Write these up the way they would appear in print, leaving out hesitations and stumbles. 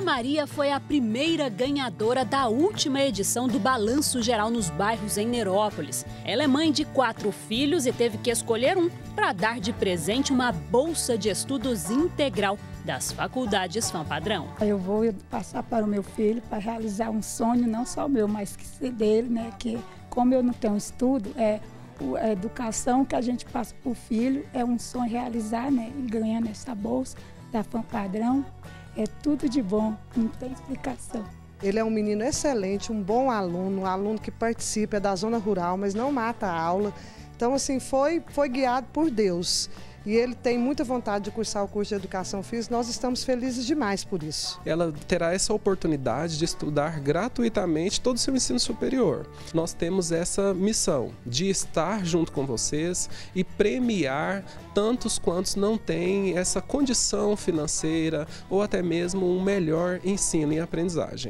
Maria foi a primeira ganhadora da última edição do Balanço Geral nos Bairros em Nerópolis. Ela é mãe de 4 filhos e teve que escolher um para dar de presente uma bolsa de estudos integral das faculdades FAM-Padrão. Eu vou passar para o meu filho para realizar um sonho, não só meu, mas que dele, né? Que como eu não tenho estudo, a educação que a gente passa para o filho é um sonho realizar, né? E ganhando essa bolsa da FAM-Padrão. É tudo de bom, não tem explicação. Ele é um menino excelente, um bom aluno, um aluno que participa, é da zona rural, mas não mata a aula. Então, assim, foi guiado por Deus. E ele tem muita vontade de cursar o curso de Educação Física. Nós estamos felizes demais por isso. Ela terá essa oportunidade de estudar gratuitamente todo o seu ensino superior. Nós temos essa missão de estar junto com vocês e premiar tantos quantos não têm essa condição financeira ou até mesmo um melhor ensino e aprendizagem.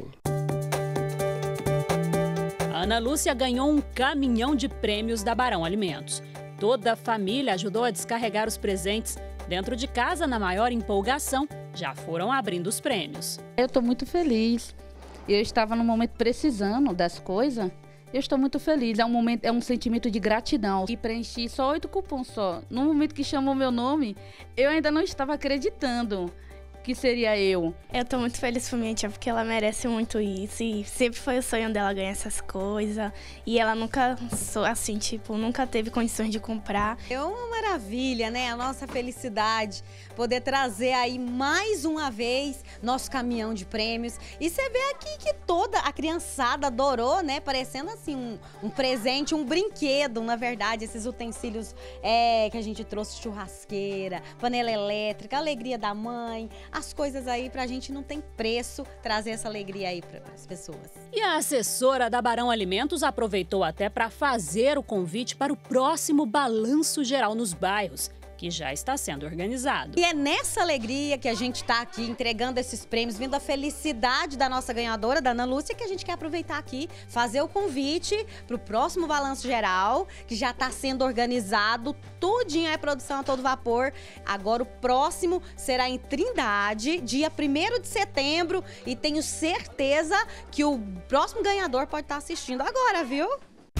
A Ana Lúcia ganhou um caminhão de prêmios da Barão Alimentos. Toda a família ajudou a descarregar os presentes. Dentro de casa, na maior empolgação, já foram abrindo os prêmios. Eu estou muito feliz. Eu estava no momento precisando das coisas. Eu estou muito feliz. É um sentimento de gratidão. E preenchi só 8 cupons só. No momento que chamou meu nome, eu ainda não estava acreditando que seria eu. Eu tô muito feliz por minha tia, porque ela merece muito isso e sempre foi o sonho dela ganhar essas coisas e ela nunca, assim, tipo, nunca teve condições de comprar. É uma maravilha, né? A nossa felicidade, poder trazer aí mais uma vez nosso caminhão de prêmios e você vê aqui que toda a criançada adorou, né? Parecendo assim um presente, um brinquedo, na verdade, esses utensílios que a gente trouxe, churrasqueira, panela elétrica, alegria da mãe. As coisas aí pra gente não tem preço trazer essa alegria aí para as pessoas. E a assessora da Barão Alimentos aproveitou até para fazer o convite para o próximo Balanço Geral nos Bairros, que já está sendo organizado. E é nessa alegria que a gente está aqui entregando esses prêmios, vindo a felicidade da nossa ganhadora, da Ana Lúcia, que a gente quer aproveitar aqui, fazer o convite para o próximo Balanço Geral, que já está sendo organizado, tudinho é produção a todo vapor. Agora o próximo será em Trindade, dia 1º de setembro, e tenho certeza que o próximo ganhador pode estar assistindo agora, viu?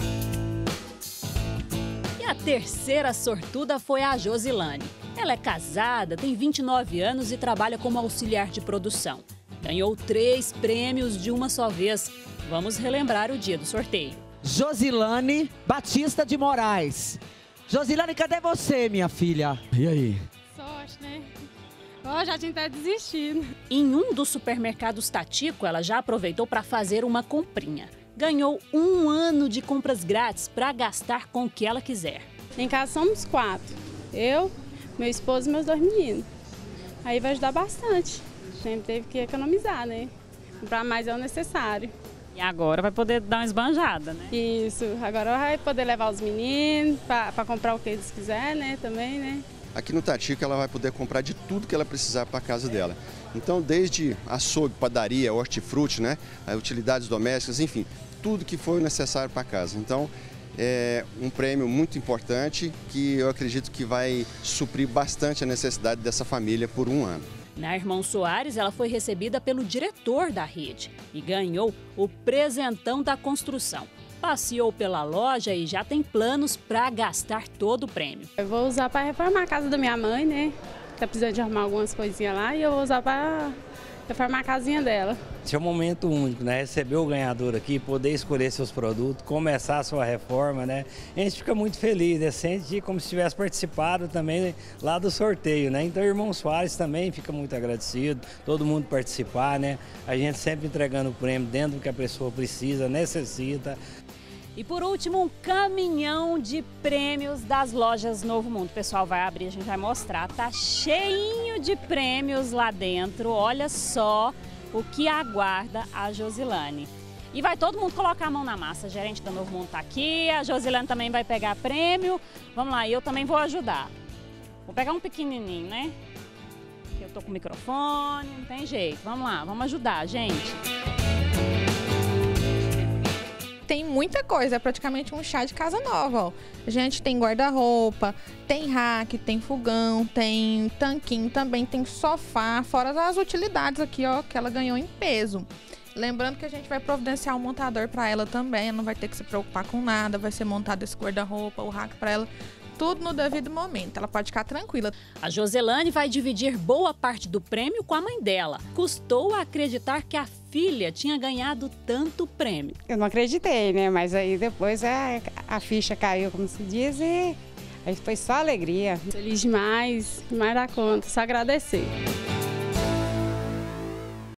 A terceira sortuda foi a Josilane. Ela é casada, tem 29 anos e trabalha como auxiliar de produção. Ganhou 3 prêmios de uma só vez. Vamos relembrar o dia do sorteio. Josilane Batista de Moraes. Josilane, cadê você, minha filha? E aí? Sorte, né? Já tinha até desistido. Em um dos supermercados Tatico, ela já aproveitou para fazer uma comprinha. Ganhou 1 ano de compras grátis para gastar com o que ela quiser. Em casa somos 4. Eu, meu esposo e meus 2 meninos. Aí vai ajudar bastante. A gente teve que economizar, né? Comprar mais é o necessário. E agora vai poder dar uma esbanjada, né? Isso. Agora vai poder levar os meninos para comprar o que eles quiserem, né? Também, né? Aqui no Tatico ela vai poder comprar de tudo que ela precisar para a casa dela. Então, desde açougue, padaria, hortifruti, né? Utilidades domésticas, enfim, tudo que for necessário para casa. Então, é um prêmio muito importante que eu acredito que vai suprir bastante a necessidade dessa família por 1 ano. Na Irmão Soares, ela foi recebida pelo diretor da rede e ganhou o presentão da construção. Passeou pela loja e já tem planos para gastar todo o prêmio. Eu vou usar para reformar a casa da minha mãe, né? Tá precisando de arrumar algumas coisinhas lá e eu vou usar para reformar a casinha dela. Esse é um momento único, né? Receber o ganhador aqui, poder escolher seus produtos, começar a sua reforma, né? A gente fica muito feliz, né? Sente como se tivesse participado também lá do sorteio, né? Então, o Irmão Soares também fica muito agradecido, todo mundo participar, né? A gente sempre entregando o prêmio dentro do que a pessoa precisa, necessita. E por último, um caminhão de prêmios das lojas Novo Mundo. O pessoal vai abrir, a gente vai mostrar. Tá cheinho de prêmios lá dentro. Olha só o que aguarda a Josilane. E vai todo mundo colocar a mão na massa. A gerente da Novo Mundo tá aqui, a Josilane também vai pegar prêmio. Vamos lá, eu também vou ajudar. Vou pegar um pequenininho, né? Eu tô com o microfone, não tem jeito. Vamos lá, vamos ajudar, gente. tem muita coisa, é praticamente um chá de casa nova, ó. A gente tem guarda-roupa, tem rack, tem fogão, tem tanquinho também, tem sofá, fora as utilidades aqui, ó, que ela ganhou em peso. Lembrando que a gente vai providenciar um montador para ela também, ela não vai ter que se preocupar com nada, vai ser montado esse guarda-roupa, o rack para ela, tudo no devido momento, ela pode ficar tranquila. A Joselane vai dividir boa parte do prêmio com a mãe dela. Custou acreditar que a filha tinha ganhado tanto prêmio. Eu não acreditei, né? Mas aí depois a ficha caiu, como se diz, e aí foi só alegria. Feliz demais, mais da conta, só agradecer.